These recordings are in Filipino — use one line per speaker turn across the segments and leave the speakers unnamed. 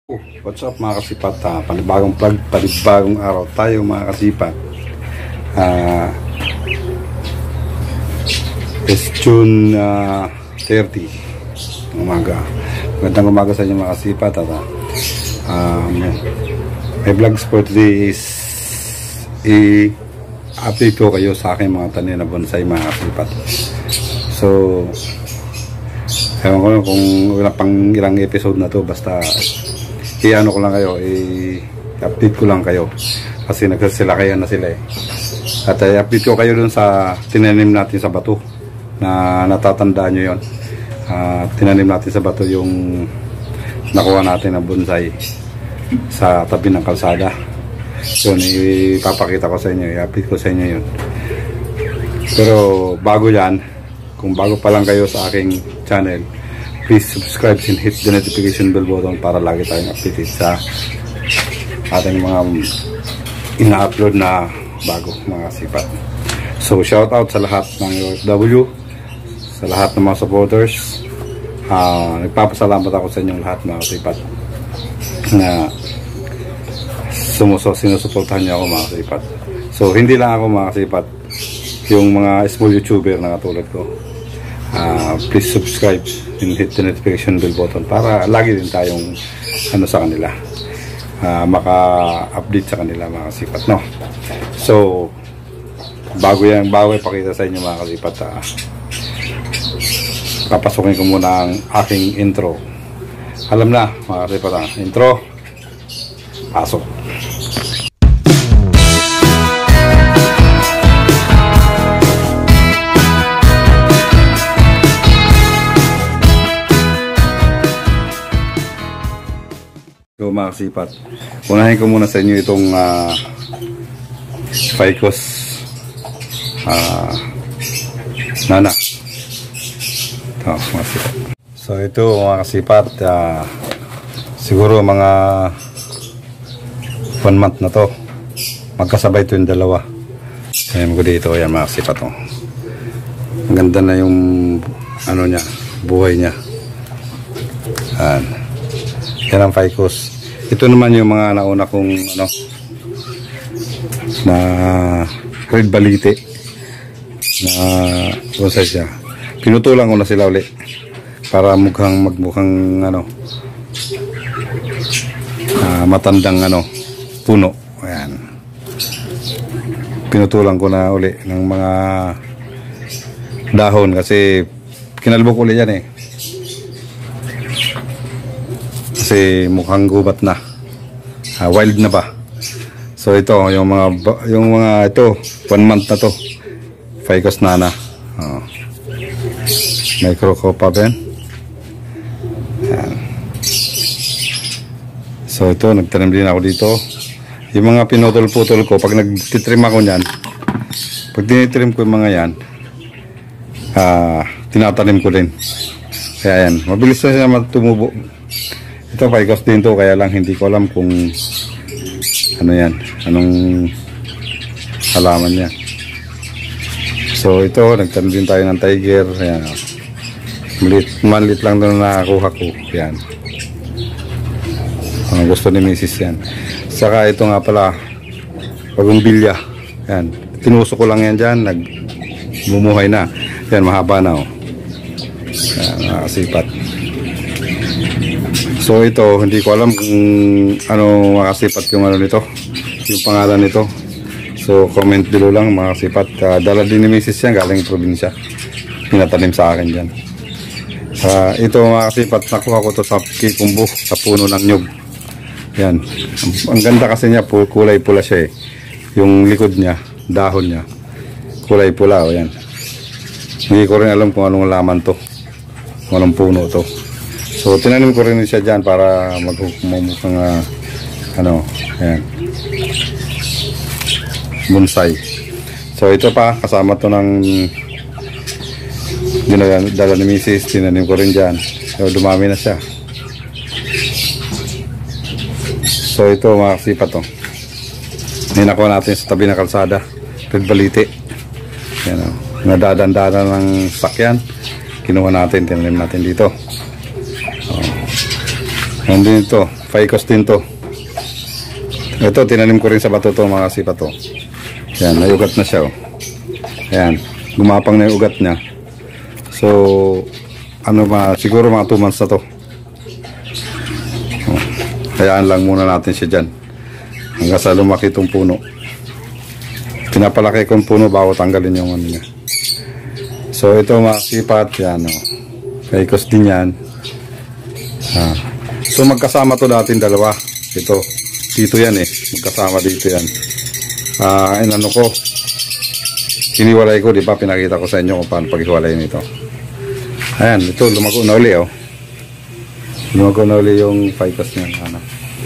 What's up mga kasipat? Panibagong vlog, panibagong araw tayo mga kasipat. It's June 30 umaga. Magandang umaga sa inyo mga kasipat. My vlogs for today is i-update ko kayo sa aking mga tanim na bonsai mga kasipat. So ewan ko lang kung wala pang ilang episode na to, basta i-ano ko lang kayo, i-update ko lang kayo kasi nagsasilakayan na sila at i-update ko kayo dun sa tinanim natin sa bato na natatandaan nyo yun. Tinanim natin sa bato yung nakuha natin na bonsai sa tabi ng kalsada. Yun, ipapakita ko sa inyo, i-update ko sa inyo yun. Pero bago yan, kung bago pa lang kayo sa aking channel, please subscribe and hit the notification bell button para lagi tayong updated sa ating mga ina-upload na bago mga sipat. So shout out sa lahat ng OFW, sa lahat ng mga supporters. Nagpapasalamat ako sa inyong lahat mga sipat na sinusuportahan niyo ako mga sipat. So hindi lang ako mga sipat, yung mga small YouTuber na katulad ko. Please subscribe and hit the notification bell button para lagi din tayong sa kanila, maka-update sa kanila mga kasipat, no? So bago ipakita sa inyo mga kasipat, papasukin ko muna ang aking intro. Alam na mga kasipat, intro, pasok. So mga kasipat, unahin ko muna sa inyo itong Ficus Nana. Ito mga kasipat. So ito mga kasipat, siguro mga 1 month na to, magkasabay ito yung dalawa. Ayan ko dito, ayan mga kasipat, oh. Ang ganda na yung ano niya, buhay niya. Ayan. Yan ang Ficus. Ito naman yung mga nauna kong na red balite na bonsai siya. Pinutulan ko na sila uli para magmukhang matandang puno. Ayan. Pinutulan ko na uli ng mga dahon kasi kinalbok uli yan kasi mukhang gubat na, wild na ba. So ito yung mga ito 1 month na to, Ficus Nana. Microcopa din. So ito, nagtanim din ako dito. Yung mga pinutol-putol ko, pag nagtitrim ako nyan, pag tinitrim ko yung mga yan, tinatanim ko din. Kaya yan, mabilis na siya tumubo. Ito Ficus din to, kaya lang hindi ko alam kung anong halaman niya. So ito, nagtanim din tayo ng tiger. Ayan, maliit lang doon na nakakuha ko. Ayan, gusto ni Mrs. yan. Saka ito nga pala, bagumbilya. Ayan, tinusok ko lang yan dyan, nagbumuhay na. Ayan, mahaba na, oh. Ayan, nakasipat. So ito, hindi ko alam kung ano makasipat yung nito, yung pangalan nito. So comment below lang mga kasipat. Dala din ni Mrs. yan, galing probinsya, pinatanim sa akin dyan. Ito mga kasipat, nakuha ko to sa kikumbo, sa puno ng nyug. Yan, ang ganda kasi niya, kulay pula siya yung likod niya, dahon niya kulay pula, yan. Hindi ko rin alam kung anong laman to, kung anong puno to. So tinanim ko rin siya dyan para magmukhang ayan, bonsai. So ito pa, kasama to ng dala ni Mrs. Tinanim ko rin dyan. So dumami na siya. So ito mga kasipat, to ninakuha natin sa tabi ng kalsada, red balite. Yan, nadadandana ng sakyan, kinuha natin, tinanim natin dito. Nandun ito, Ficus din to. Ito, tinanim ko rin sa bato to mga kasipat to. Yan, may ugat na siya oh. Ayan, gumapang na yung ugat niya. So, ano ba, siguro mga 2 months na to. Oh, hayaan lang muna natin siya dyan. Hanggang sa lumaki itong puno. Pinapalaki kong puno bago tanggalin yung ano niya. So, ito mga kasipat, yan oh. Ficus din yan. So, magkasama to natin dalawa. Ito, dito yan eh. Magkasama dito yan. Ano ko, hiniwalay ko, di ba? Pinakita ko sa inyo kung paano paghiwalay nito. Ayan, ito, lumago na uli, oh. Lumago na uli yung ficus niya. Ano.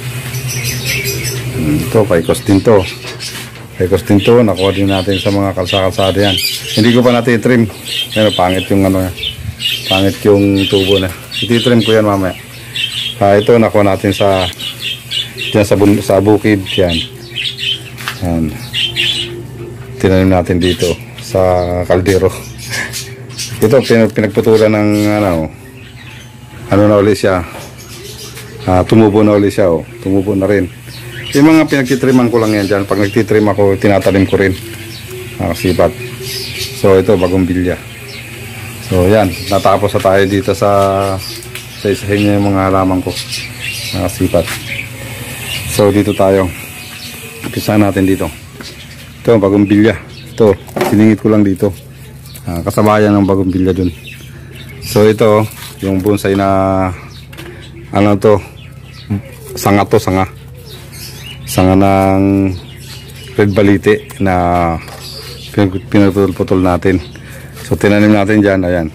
Ito, ficus din to. Ficus din to, nakuha din natin sa mga kalsa-kalsada yan. Hindi ko pa natin trim. Pero pangit yung ano, pangit yung tubo na. Ititrim ko yan mamaya. Ito, nakuha natin sa dyan sa bukid yan. Yan. Tinanim natin dito sa kaldero. Ito pinagputulan ng ano na ulit siya. Tumubo na ulit siya oh. Tumubo na rin. Yung mga pinagtitriman ko lang yan dyan. Pag nagtitrim ako, tinatanim ko rin. Kasipat. So ito bagong bilya. So yan, natapos na tayo dito sa isa-isahin niya yung mga halaman ko. Kasipat. So dito tayo. Umpisa natin dito. Ito bagong bilya. Ito, siningit ko lang dito. Kasabayan ng bagong bilya dun. So ito, yung bonsai na ano to, sanga to, sanga. Sanga ng red balite na pinutol-putol natin. So tinanim natin dyan, ayan.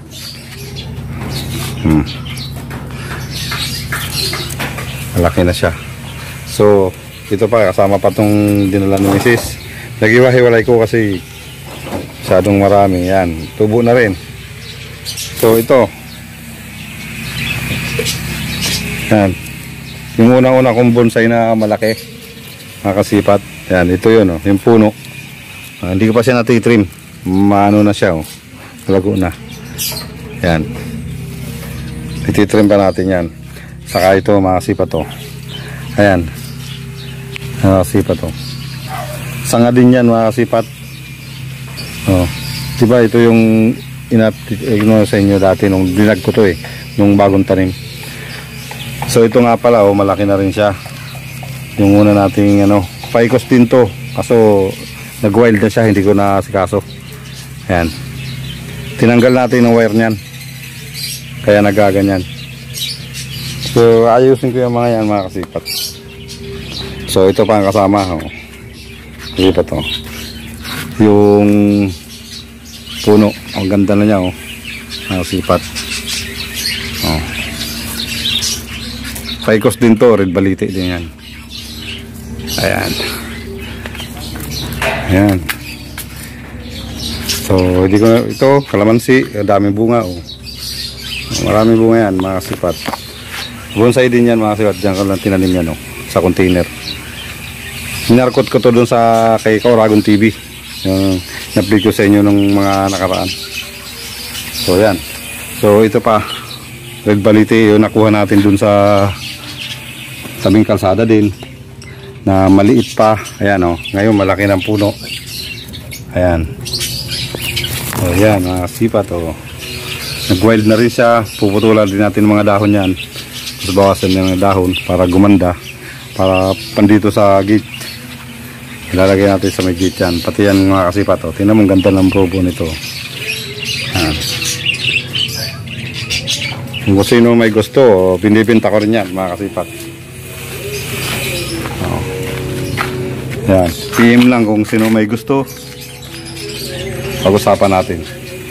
Malaki na siya. So ito pa, kasama pa tong dinala ni Mrs. Nag-iwa-hiwalay ko kasi masyadong marami. Yan, tubo na rin. So ito, yan, yung unang-una kong bonsai na malaki, makasipat. Yan, ito yun oh, yung puno. Hindi ko pa siya natitrim. Maano na siya oh, malago na. Yan, ititrim pa natin yan. Saka ito makasipat to. Ayan, makasipat to. Sanga din yan makasipat. Oh, diba ito yung ino sa inyo dati nung dilag ko to eh, nung bagong tanim. So ito nga pala oh, malaki na rin siya. Yung una nating ficus din to. Kaso nag-wild na siya, hindi ko na asikaso. Ayan. Tinanggal natin ng wire niyan. Kaya nagaganyan. So ayusin ko yung mga yan mga kasipat. So ito pa ang kasama oh. Ito to. Yung puno, ang ganda na niya oh. Mga kasipat. Oh. Ficus din to, red balite din yan. Ayan. Ayan. So hindi ko na, ito kalamansi, daming bunga oh. Maraming bunga yan mga kasipat. Bonsai din yan mga kasipat. Diyan ko lang tinanim yan oh, sa container. Minarkot ko to dun sa kay Kauragon TV, yung na-update ko sa inyo ng mga nakaraan. So yan. So ito pa, red balite yung nakuha natin dun sa tabing kalsada din na maliit pa. Ayan oh, ngayon malaki ng puno. Ayan. So yan mga kasipat oh. Nag-wild na rin siya. Puputulan din natin mga dahon yan. Tapos bawasan ng dahon para gumanda. Para pandito sa gate. Ilalagay natin sa may gate yan. Pati yan mga kasipat oh. Tingnan mo ang ganda ng probo nito. Ayan. Kung sino may gusto oh, binibenta ko rin yan mga kasipat. Oh. Ayan. PM lang kung sino may gusto. Pag-usapan natin.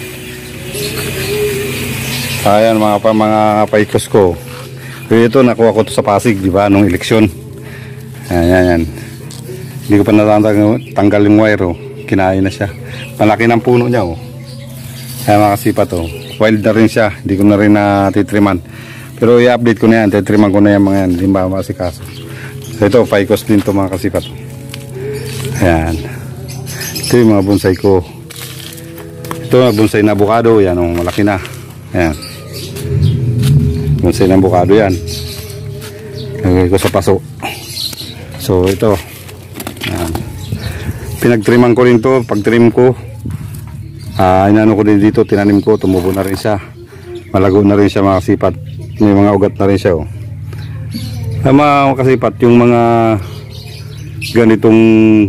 Ayan mga ficus ko. Ito nakuha ko to sa Pasig, di ba, nung eleksyon. Ayan. Hindi ko pa natanggal yung wire oh. Kinain na siya. Malaki ng puno niya oh. Ayan mga kasipat oh. Wild na rin siya. Hindi ko na rin natitriman. Pero i-update ko na yan. Titriman ko na yan mga yan. Hindi ba masikaso. So ito, ficus din to mga kasipat. Ayan. Ito yung mga bonsai ko. Ito bonsai na avocado. Yan oh, malaki na. Ayan. Bonsai na avocado yan. Lagay ko sa paso. So ito, yan. Pinagtriman ko rin to. Pag trim ko, inano ko din dito, tinanim ko, tumubo na rin siya, malago na rin siya mga kasipat. May mga ugat na rin siya, oh. Mga kasipat, yung mga ganitong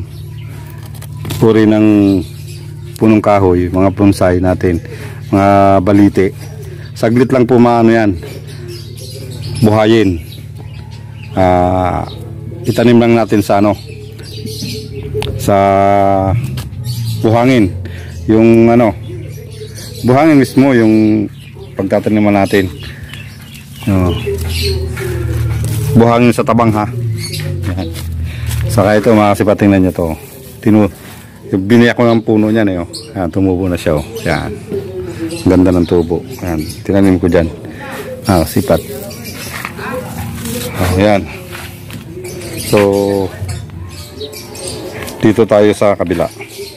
uri ng punong kahoy, mga bonsai natin, mga balite, saglit lang po maano yan, buhayin. Itanim lang natin sa ano, sa buhangin. Yung ano, buhangin mismo yung pagtataniman natin. Buhangin sa tabang, ha. Yan. Saka ito mga kasipat, tingnan nyo to. Biniyak ko ng puno niyan, eh, oh. Yan, tumubo na siya, oh. Yan. Ganda ng tubo. Yan. Tinanim ko dyan. Kasipat. Yan. So dito tayo sa kabila.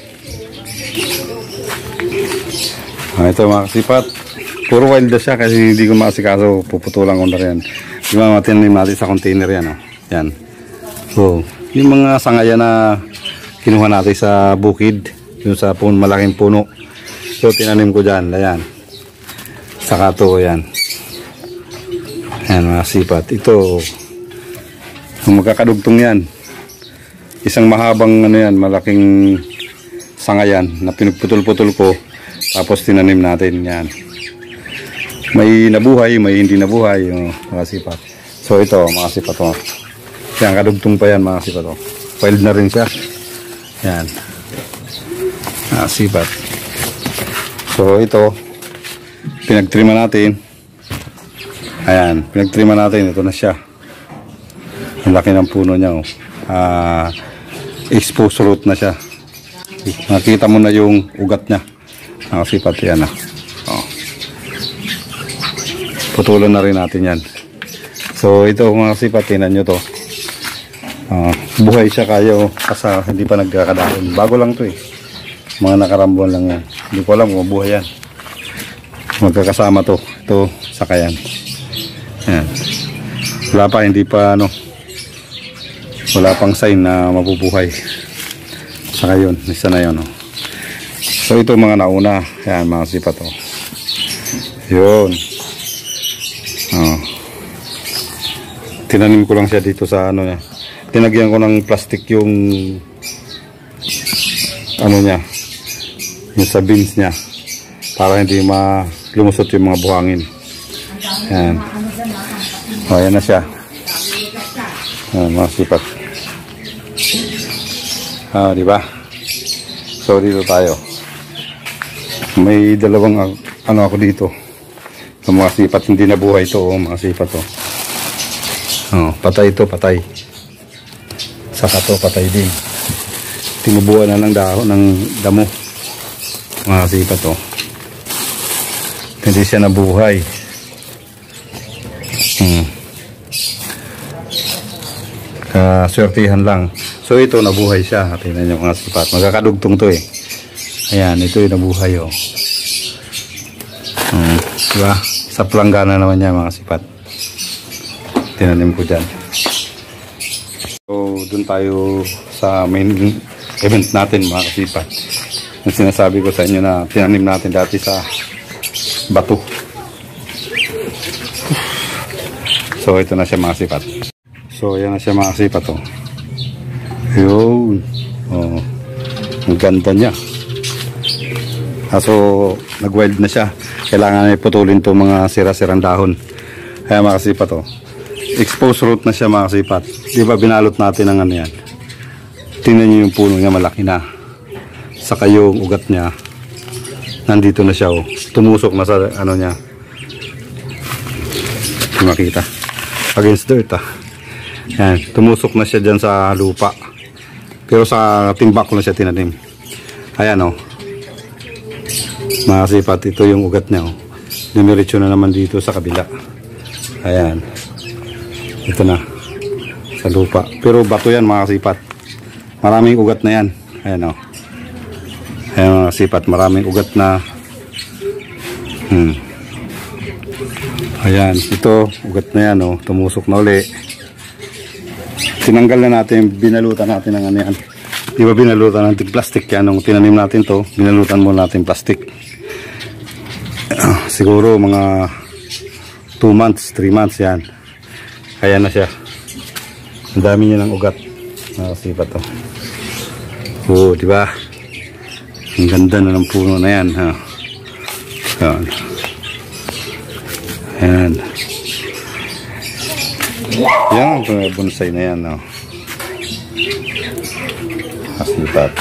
Ito mga kasipat, puro wild na siya kasi hindi ko makasikaso, puputulan ko na rin. Diba, matinanim natin sa container yan, oh. Yan. So yung mga sangayan na kinuha natin sa bukid, yung sa malaking puno, so tinanim ko dyan. Ayan, saka to, yan. Ayan mga kasipat, ito yung magkakadugtong yan, isang mahabang ano yan, malaking sangayan na pinuputol-putol ko, tapos tinanim natin yan. May nabuhay, may hindi nabuhay, yung mga kasipat. So ito mga kasipat, oh. Yan, kadugtong pa yan mga kasipat, oh. Wild na rin siya. Yan, mga kasipat. So ito, pinagtrima natin. Ayan, pinagtrima natin, ito na siya. Ang laki ng puno niya, oh. Exposed root na siya. Nakita mo na yung ugat niya. Nakasipat yan, oh. Putulan na rin natin yan. So ito mga kasipat, tinan nyo to. Buhay siya kayo, kasi hindi pa nagkakadaon. Bago lang to, eh. Mga nakarambuan lang yan. Hindi ko alam kung buhay yan. Magkakasama to. Ito, saka yan. Yan. Wala pa, hindi pa ano, wala pang sign na mabubuhay. Saka yun, isa na yun, oh. So ito mga nauna. Yan mga kasipat, oh. Yun. Tinanim ko lang siya dito sa ano niya. Tinagyan ko ng plastic yung ano niya, yung sa beans niya, para hindi lumusot yung mga buhangin. Yan. Ayan na siya. Ayan, mga kasipat. Diba? So dito tayo. May dalawang ano ako dito. Yung mga kasipat, hindi nabuhay ito, oh, mga kasipat, oh. Patay ito, patay. Saka to, patay din. Tinubuan na ng dahon ng damo, mga kasipat, oh. Hindi siya nabuhay. Swertihan lang. So ito nabuhay siya. Tingnan niyo mga kasipat, magkakadugtong to, eh. Ayan, ito yung nabuhay, oh. Diba? Sa planggana naman niya mga kasipat. Tinanim ko dyan. So dun tayo sa main event natin mga kasipat. Yung sinasabi ko sa inyo na tinanim natin dati sa bato. So ito na siya mga kasipat. So yan na siya mga kasipat, oh. Yun, oh. Ang ganda niya. So nag-wild na siya. Kailangan iputulin to mga sira-sirang dahon. Kaya mga kasipat, oh. Exposed root na siya mga kasipat. Di ba binalot natin ng ano yan? Tingnan nyo yung puno niya, malaki na. Saka yung ugat niya, nandito na siya, oh. Tumusok na sa ano niya. Hindi makita. Against dirt, ah. Yan, tumusok na siya dyan sa lupa. Pero sa timbak ko na siya tinanim. Ayan, oh. Mga kasipat, ito yung ugat niya, oh. Dumiretso na naman dito sa kabila. Ayan. Ito na sa lupa, pero bato yan mga kasipat. Maraming ugat na yan. Ayan, oh. Ayan mga kasipat, maraming ugat na. Ayan, ito ugat na yan, oh. Tumusok na uli. tinanggal na natin, binalutan natin ng ano yan. Di ba binalutan natin plastic yan? Nung tinanim natin to, binalutan mo natin plastic. Siguro mga 2 months, 3 months yan. Kaya na siya. Ang dami niya ng ugat. Nakasipat to. Oo, di ba? Ang ganda na ng puno na yan. Ha? Yan. Yan. Yan ang bonsai na yan. No? Nakasipat.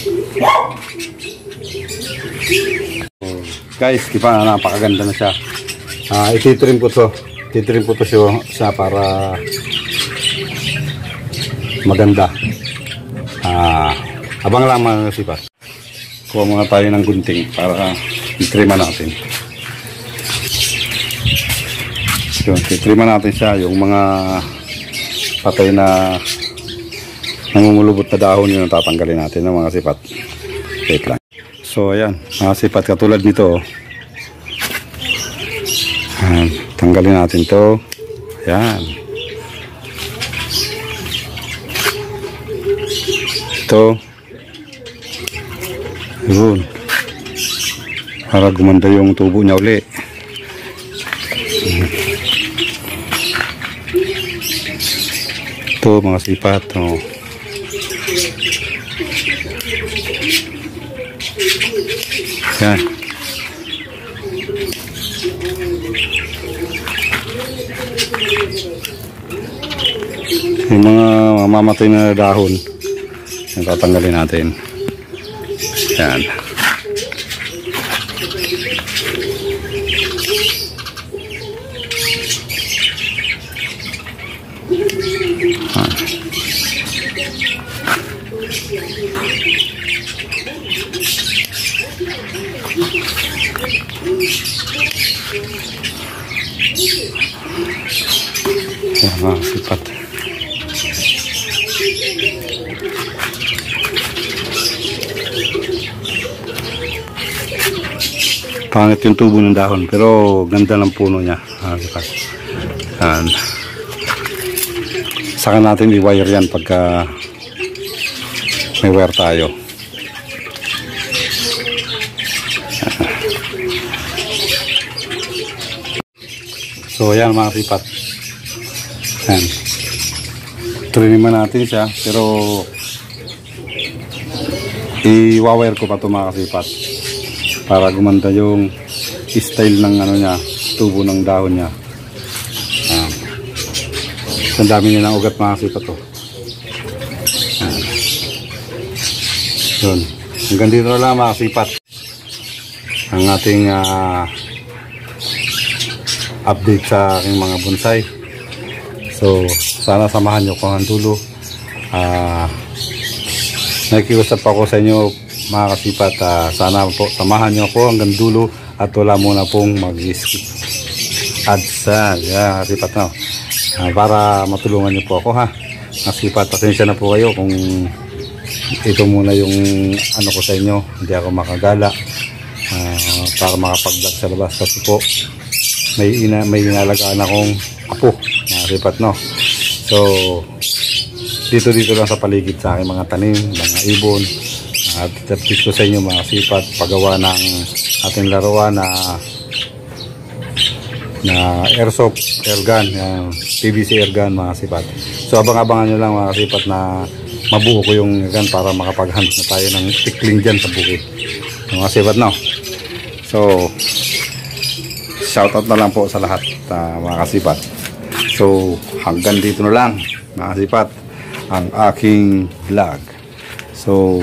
Guys, kipa, napakaganda na siya. Ititrim ko to. Ititrim ko to siya para maganda. Abang lamang na sipa. Kuha muna tayo ng gunting para itrima natin. So, itrima natin siya. Yung mga patay na nangungulubot na dahon yun, tatanggalin natin ng mga sipat. Wait lang. So ayan, mga sipat katulad nito. Tanggalin natin to. Ayan. Ito. Yun. Para gumanda yung tubo niya uli. Ito mga sipat. Oh. Yan. Yung mga mamamatay na dahon, yung tatanggalin natin. Yan. Yan, sipat. Pangit yung tubo ng dahon pero ganda ng puno niya. Sipat. Yan. Saka natin i-wire yan pagka may wire tayo. So ayan mga sipat. Ayan. Triniman natin siya pero i-wire ko pa ito mga sipat para gumanda yung style ng ano niya, tubo ng dahon niya. Ayan. Ang dami niya ng ugat mga sipat to. Ayan. Yun. Hanggang dito na lang mga sipat ang ating update sa aking mga bonsai. So sana samahan nyo ko hanggang dulo. Nakikiusap ako sa inyo mga kasipat, sana po samahan nyo ako hanggang dulo at wala muna pong mag-skip ads. Yeah, kasipat na. Para matulungan nyo po ako ha. Kasipat, pasensya na po kayo kung ito muna yung ano ko sa inyo. Hindi ako makagala para makapag-vlog sa labas kasi po may inalagaan akong apo na sipat, no. So dito lang sa paligid sa aking mga tanim, mga ibon, at tips ko sa inyo mga sipat paggawa ng ating laruan na airsoft airgun, PVC airgun mga sipat. So abang-abangan nyo lang mga sipat na mabuo ko yung airgun para makapag-hunt na tayo ng tikling dyan sa bukid mga sipat, no. So shoutout na lang po sa lahat mga kasipat. So hanggang dito na lang mga kasipat ang aking vlog. So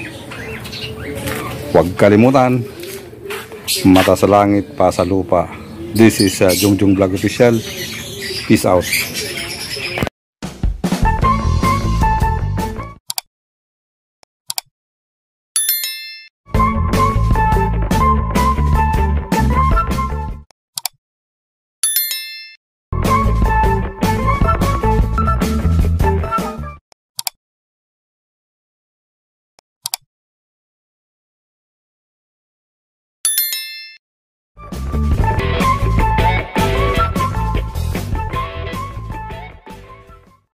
huwag kalimutan, mata sa langit, pa sa lupa. This is Jungjung Vlog Official. Peace out.